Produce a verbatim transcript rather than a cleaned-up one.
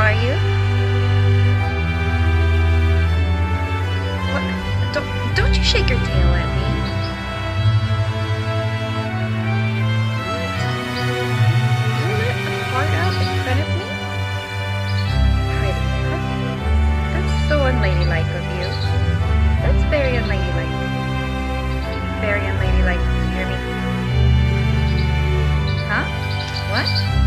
are you? What? Don't, don't you shake your tail at me. What? You let a heart out in front of me? Pretty, huh? That's so unladylike of you. That's very unladylike. Very unladylike, you hear me? Huh? What?